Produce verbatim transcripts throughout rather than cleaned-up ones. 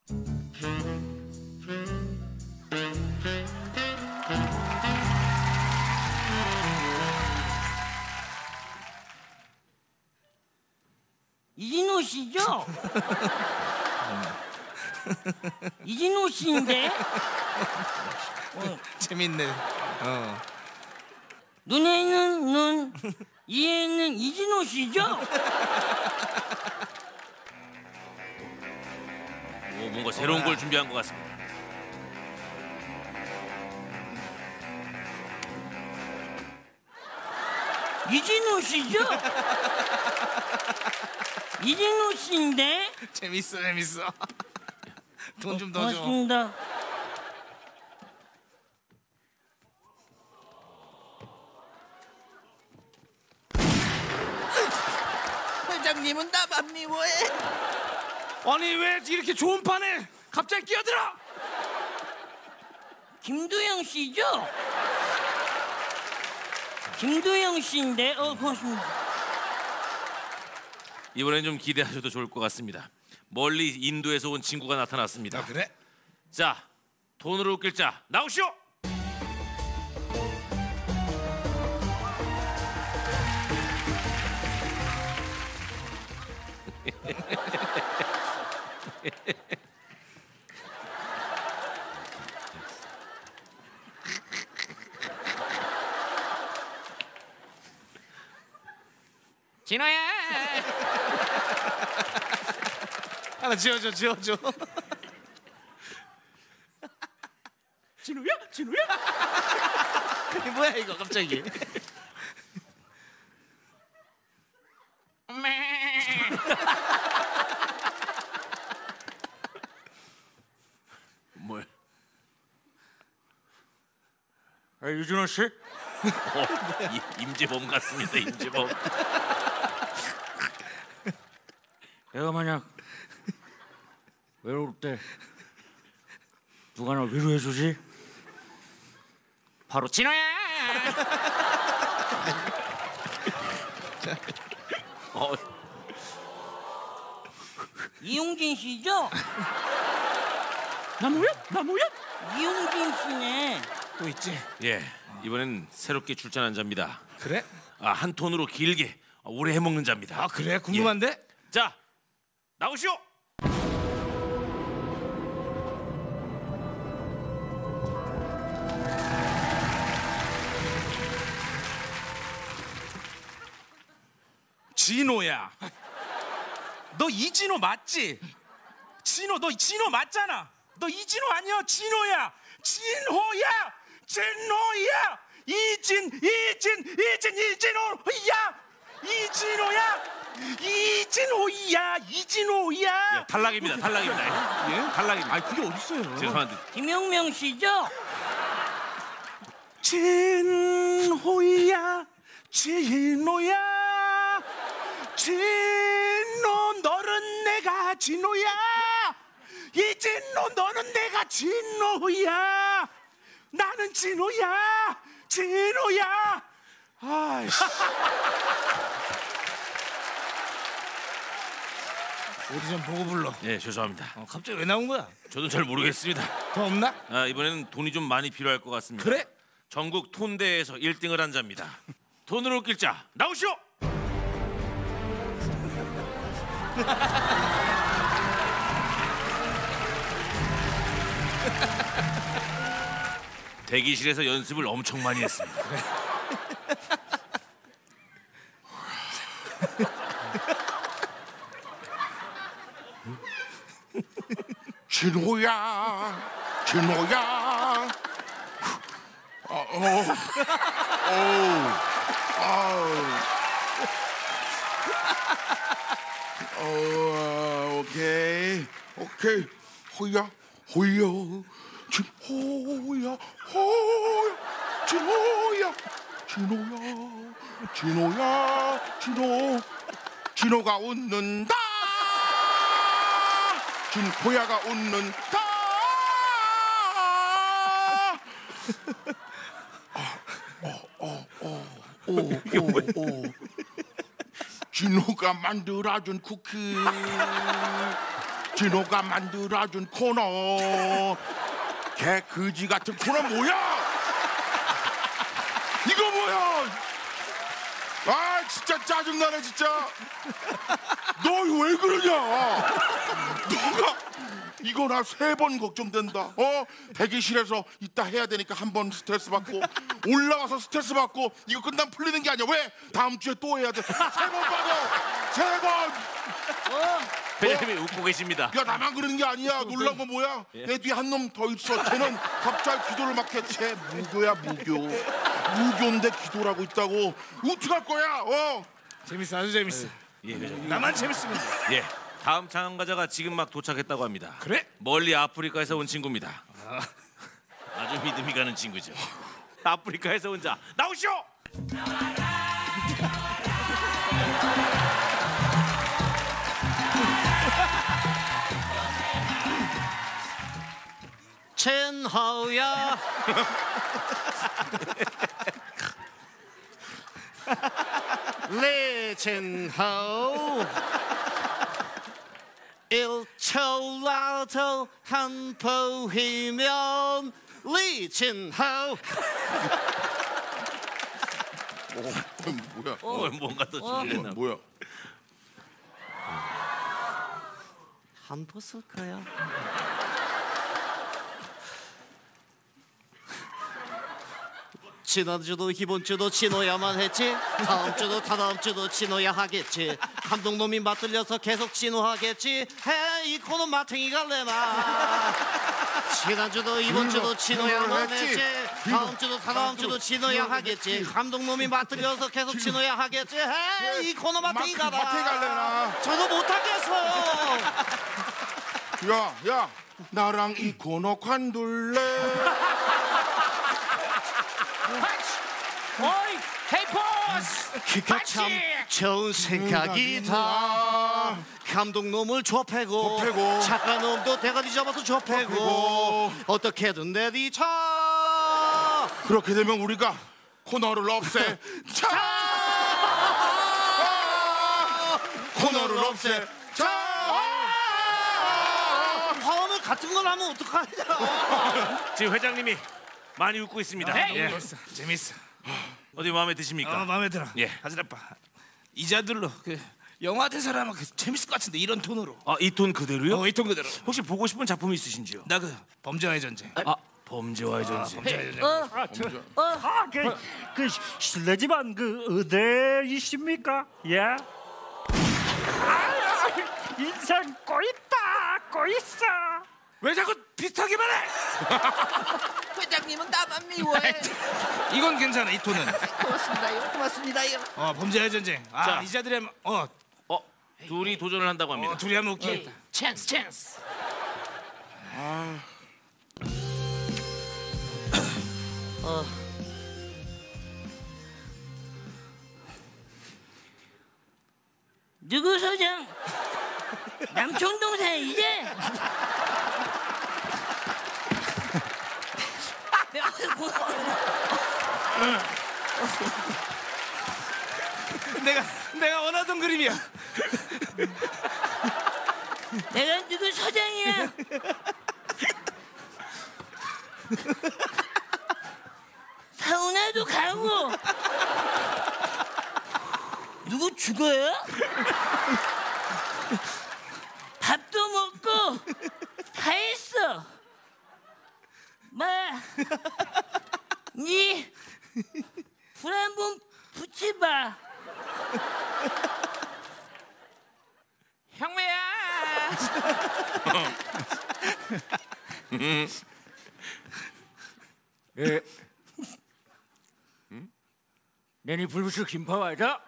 이진호 씨죠? 이진호 씨인데? 어. 재밌네. 어. 눈에 있는 눈, 이에 있는 이진호 씨죠? 오, 뭔가 새로운 걸 준비한 것 같습니다. 이진호 씨죠? 이진호 씨인데? 재밌어, 재밌어. 돈 좀 더 줘. 고맙습니다. 회장님은 나만 미워해. 아니 왜 이렇게 좋은 판에 갑자기 끼어들어? 김두영 씨죠? 김두영 씨인데? 어, 고맙습니다. 이번엔 좀 기대하셔도 좋을 것 같습니다. 멀리 인도에서 온 친구가 나타났습니다. 아, 그래? 자, 돈으로 웃길 자 나오시오. 진호야. 하나 지어줘, 지어줘. 진호야? 진호야? 이게 뭐야 이거 갑자기? 뭘? 아, 유진호 씨? 어, 이- 임재범 같습니다. 임재범. 내가 만약 외로울 때 누가 날 위로해주지? 바로 진호야. 어, 이용진 씨죠? 나무야? 나무야? 이용진 씨네. 또 있지? 예, 이번엔 새롭게 출전한 자입니다. 그래? 아, 한 톤으로 길게 오래 해먹는 자입니다. 아 그래? 궁금한데? 예. 자, 나오시오. 진호야. 너 이진호 맞지? 진호, 너 진호 맞잖아. 너 이진호 아니야? 진호야. 진호야. 진호야. 이진, 이진, 이진, 이진호야. 이진호야. 이진호야. 이진호야. 예, 탈락입니다. 탈락입니다. 예? 탈락입니다. 아니 그게 어딨어요? 죄송한데 김용명 씨죠? 진호야. 진호야. 진호 너는 내가 진호야. 이진호 너는 내가 진호야. 나는 진호야. 진호야. 아이씨. 어디 좀 보고 불러. 예, 죄송합니다. 어, 갑자기 왜 나온 거야? 저도 잘 모르겠습니다. 더 없나? 아, 이번에는 돈이 좀 많이 필요할 것 같습니다. 그래? 전국 톤대에서 일 등을 한 자입니다. 돈으로 웃길 자 나오시오. 대기실에서 연습을 엄청 많이 했습니다. 진호야, 진호야. 어, 어, 어, 어, 어, 오케이, 오케이. 호야, 호야, 진호야, 호야, 진호야, 진호야, 진호야, 진호, 진호가 웃는다. 진호야가 웃는다. 오오오오 진호가 만들어준 쿠키. 진호가 만들어준 코너. 개 그지 같은 코너 뭐야? 이거 뭐야? 아 진짜 짜증나네 진짜. 너 왜 그러냐? 너가 이거 나 세 번 걱정된다. 어? 대기실에서 이따 해야 되니까 한 번 스트레스 받고 올라와서 스트레스 받고 이거 끝나면 풀리는 게 아니야. 왜? 다음 주에 또 해야 돼. 세 번 받아. 세 번. 회장님이 웃고 계십니다. 야 나만 그러는 게 아니야. 놀란 건 뭐야? 내 뒤에 한 놈 더 있어. 쟤는 갑자기 기도를 막 해. 쟤 무교야 무교. 무교인데 기도를 하고 있다고. 어떡할 거야? 어? 재밌어, 아주 재밌어. 예, 회장님. 나만 재밌으면 돼. 예, 다음 참가자가 지금 막 도착했다고 합니다. 그래? 멀리 아프리카에서 온 친구입니다. 아주 믿음이 가는 친구죠. 아프리카에서 온 자 나오시오. 첸하오야. 레첸하오. 일초라도 한 포이면 리첸하오. 뭐야? 어, 뭔가 또 준비했나? 뭐야? 한 번 쓸 거야. 지난주도 이번주도 진호야만 했지. 다음주도 다다음 주도 진호야 하겠지. 감독놈이 맞들려서 계속 진호하겠지. 에이 코는 마탱이가 내나. 지난주도 이번주도 진호야만 했지. 다음주도 다다음주도 진호야 하겠지. 감독놈이 맞들려서 계속 진호야 하겠지. 에이 코는 마탱이가 나. 마탱이 갈래나. 저도 못하겠어요. 야, 야, 나랑 이 코너 관둘래? 어이, 헤이포스! 그가 참 좋은 생각이다. 감독놈을 좁히고, 좁히고 작가놈도 대가리 잡아서 좁히고, 좁히고. 어떻게든 내리쳐. 그렇게 되면 우리가 코너를 없애. 자! 코너를 없애. 자! 화음을 같은 걸 하면 어떡하냐. 지금 회장님이 많이 웃고 있습니다. 예. 재밌어, 재밌어. 어디 마음에 드십니까? 어, 마음에 들어. 예. 하진아빠, 이자들로 그 영화 대사라면 그 재밌을 것 같은데 이런 톤으로. 아, 이 톤 그대로요? 어, 이 톤 그대로. 혹시 보고 싶은 작품이 있으신지요? 나 그 범죄와의 전쟁. 아, 범죄와의 전쟁. 범죄와의 전쟁. 어, 어, 아, 그, 그 실례지만 그 어디이십니까? 예? 아, 인생 꼬있다, 꼬있어. 왜 자꾸 비슷하게만 해? 회장님은 나만 미워해. 이건 괜찮아, 이 톤은. 고맙습니다요, 고맙습니다요. 어, 범죄와의 전쟁. 아, 자. 이자들이 하면 어, 어, 둘이 도전을 한다고 합니다. 어 둘이 하면 웃기겠다. 찬스, 찬스. 누구 소장? 남촌 동생 이제? 내가 내가 원하던 그림이야. 내가 누구 소장이야? 사우나도 가고 누구 죽어요? 밥도 먹고 다 했어. 마, 니 불 한번 붙여봐. 형매야. 예. 응? 내니 불붙일 김파와이다.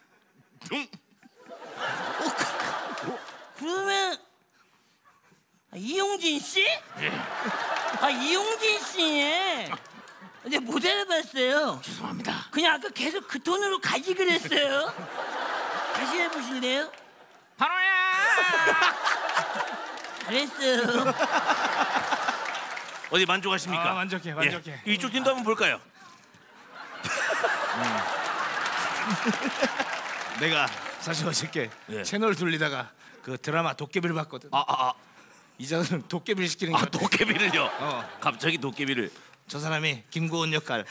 그러면 아, 이용진 씨? 아 이용진 씨네. 근데 못 알아봤어요. 죄송합니다. 그냥 아까 계속 그 톤으로 가지 그랬어요. 다시 해보실래요? 바로야. 잘했어요. 어디 만족하십니까? 아, 만족해, 만족해. 예. 이쪽 팀도 한번 볼까요? 내가 사실 어저께 예. 채널 돌리다가 그 드라마 도깨비를 봤거든. 아, 아, 아. 이제는 도깨비를 시키는 아 거. 도깨비를요? 어. 갑자기 도깨비를. 저 사람이 김고은 역할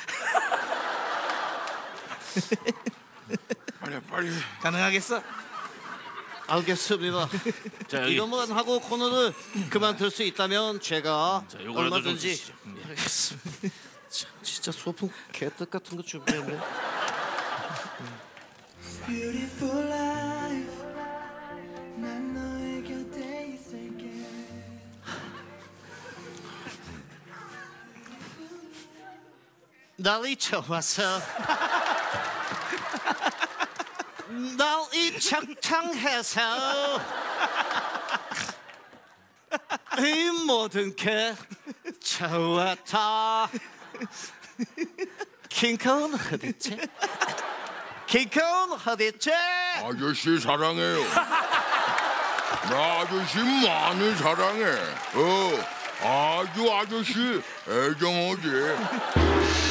빨리 빨리. 가능하겠어? 알겠습니다. 자 여기 이것만 하고 코너를 그만둘 수 있다면 제가 자, 요거라도 좀 얼마든지 주시죠. 음. 하겠습니다. 참, 진짜 소품 개떡 같은 거 준비했네. Beautiful life 난 너의 곁에 있을게 날 잊혀와서 날 잊창창해서 이 모든 게 좋았다. 킹콩 어딨지? 킹콩 어딨지? 아저씨 사랑해요. 나 아저씨 많이 사랑해. 어, 아주 아저씨 애정하지.